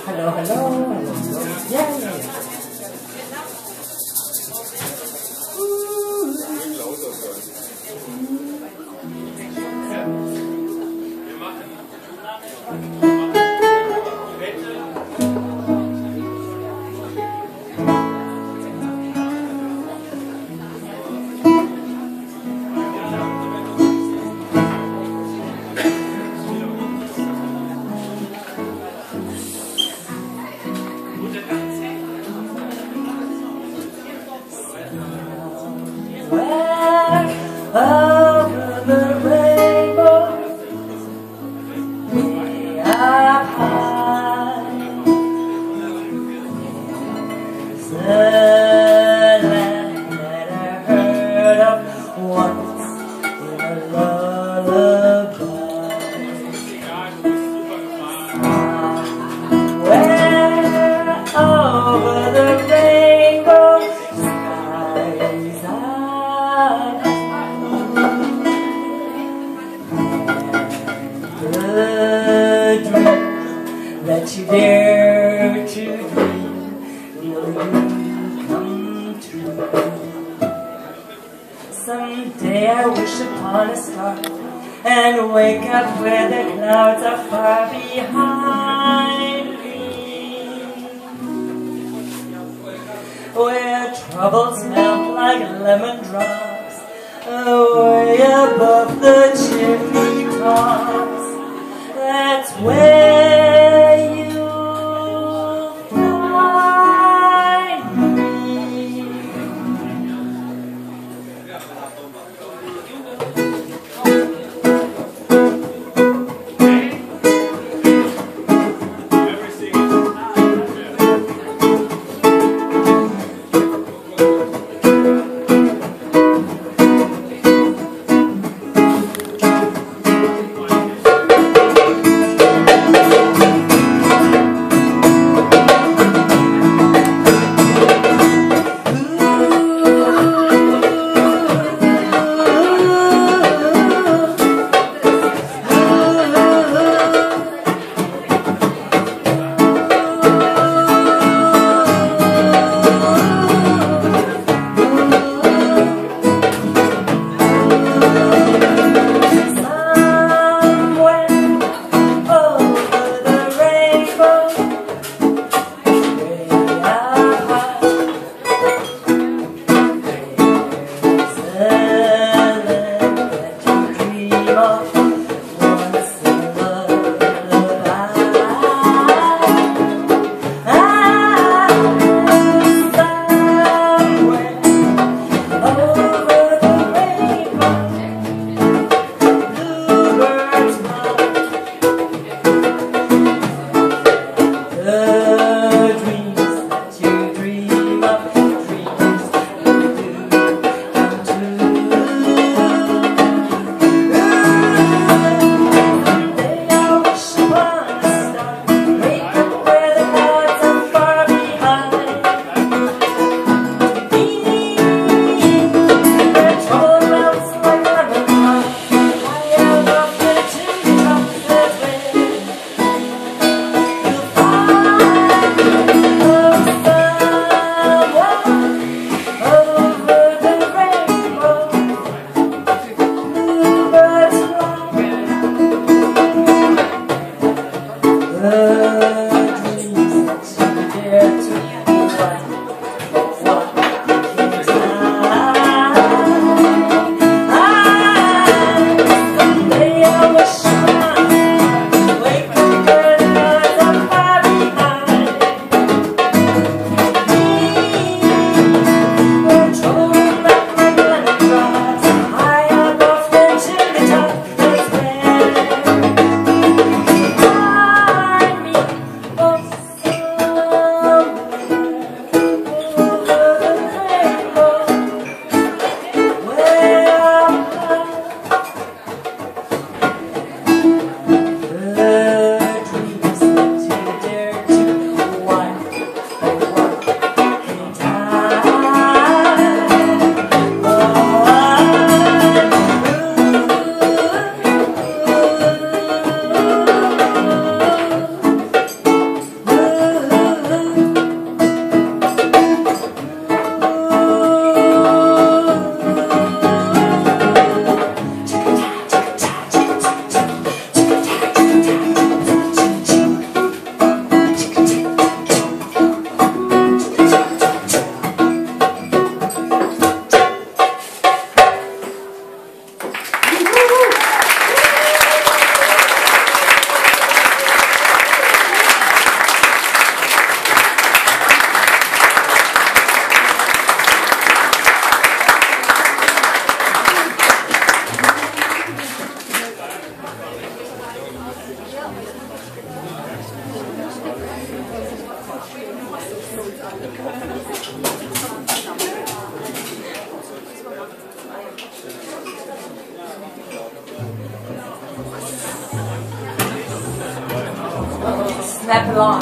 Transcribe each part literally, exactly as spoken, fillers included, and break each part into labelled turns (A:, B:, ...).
A: Hello, hello, hello. Yeah, yeah, yeah. Over the rainbow, way up high, there's a land that I heard of once in a lullaby. Where over the rainbow skies are the dream that you dare to dream will come true. Someday I wish upon a star and wake up where the clouds are far behind me, where troubles melt like lemon drops away above the chimney tops. That's where you'll find me. Snap along.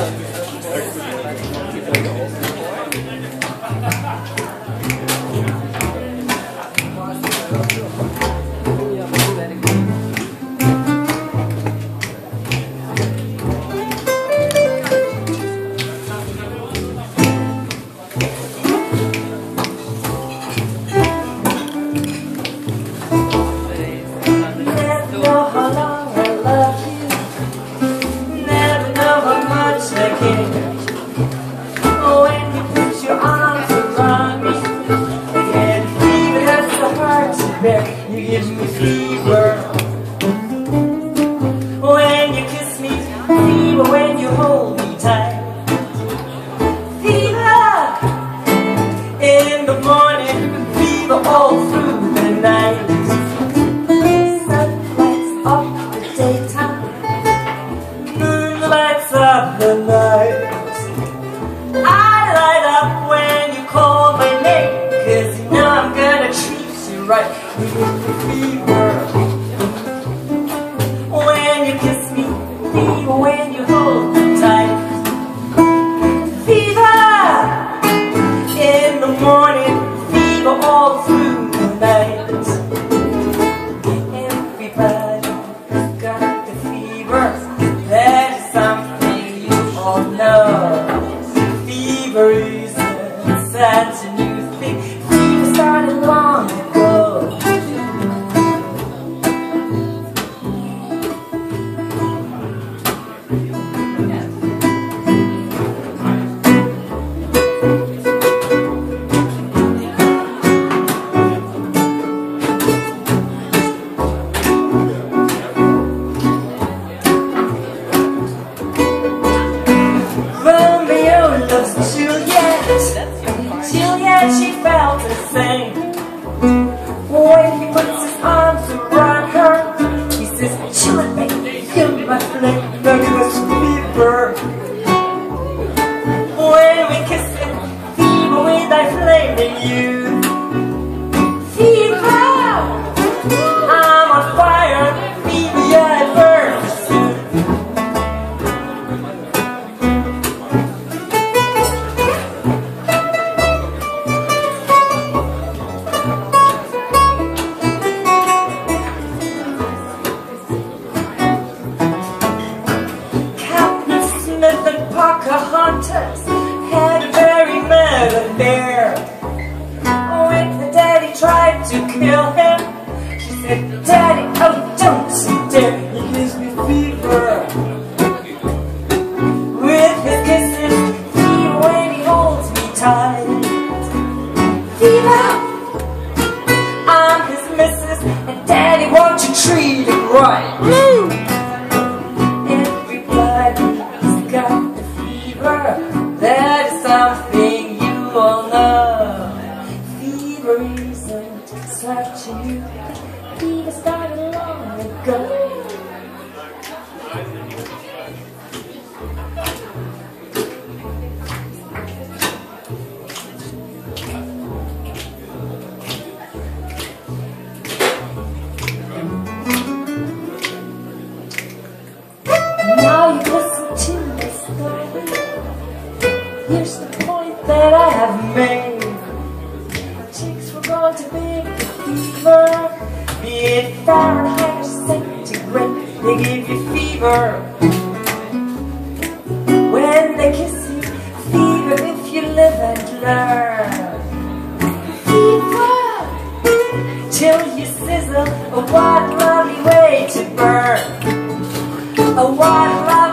A: You give me fever when you kiss me, fever when you hold me tight, fever in the morning, fever all through the night. Sun lights up the daytime, moon lights up the night. I light up when you call my name, 'cause you know I'm gonna treat you right. You give me fever when you kiss me, fever when you hold me tight, fever in the morning, fever all through the night. Everybody's got the fever, that's something you all know. Fever isn't such a new thing, fever started long ago. Juliet, she felt the same. When he puts his arms around her, he says, Juliet, baby, you're my flame, baby, that's fever. When we kiss it, fever with thy flame in you. Fever, I'm on fire, fever, yeah, it burns soon. Pocahontas had a very mad affair. When the daddy tried to kill him, she said, Daddy, oh, don't you dare, he gives me fever. With his kisses, fever when he holds me tight. Fever, I'm his missus, and Daddy, won't you treat him right? Everybody's got that is something you all know. Fever isn't such a new thing, fever started long ago. Now you listen to my story. Here's the point that I have made. Chicks were born to big fever, be it Fahrenheit or centigrade, they give you fever. When they kiss you, fever if you live and learn. Fever till you sizzle, a what lovely way to burn. A what lovely